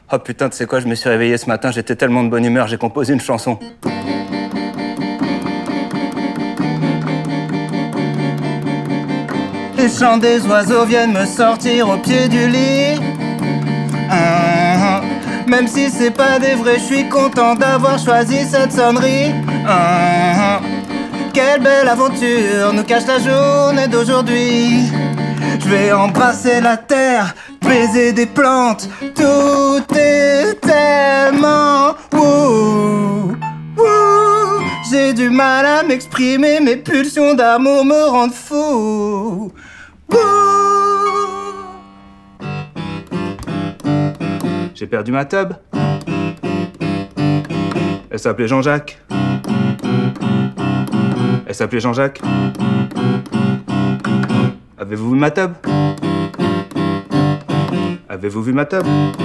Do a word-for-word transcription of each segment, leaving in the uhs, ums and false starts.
Oh putain, tu sais quoi, je me suis réveillé ce matin, j'étais tellement de bonne humeur, j'ai composé une chanson. Les chants des oiseaux viennent me sortir au pied du lit. Ah, même si c'est pas des vrais, je suis content d'avoir choisi cette sonnerie. Ah, quelle belle aventure nous cache la journée d'aujourd'hui. Je vais embrasser la terre, baiser des plantes. Tout est tellement wouh, wouh. J'ai du mal à m'exprimer, mes pulsions d'amour me rendent fou. Wouh. J'ai perdu ma tub. Elle s'appelait Jean-Jacques. Elle s'appelait Jean-Jacques. Avez-vous vu ma tub? Avez-vous vu ma tub?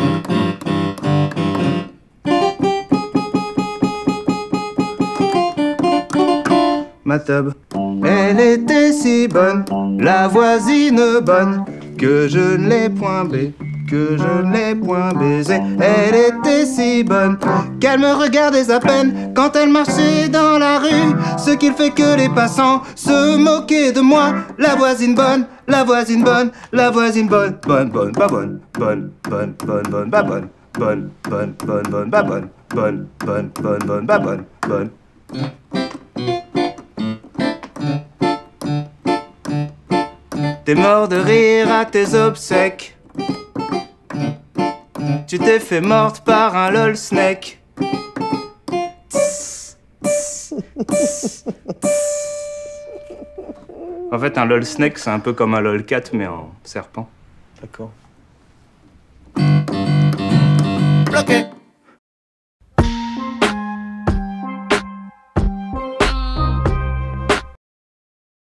Ma tub. Elle était si bonne, la voisine bonne, que je ne l'ai point baisée, que je ne l'ai point baisée. Elle était si bonne qu'elle me regardait à peine quand elle marchait dans la rue, ce qui fait que les passants se moquaient de moi. La voisine bonne, la voisine bonne, la voisine bonne, bonne, bonne, pas bonne, bonne, bonne, bonne, bonne, pas bonne, bonne, bonne, bonne, bonne, pas bonne, bonne, bonne, bonne, bonne, pas bonne, bonne. T'es mort de rire à tes obsèques. Tu t'es fait morte par un lol snake. En fait, un lol snake, c'est un peu comme un lol cat, mais en serpent. D'accord. Bloqué.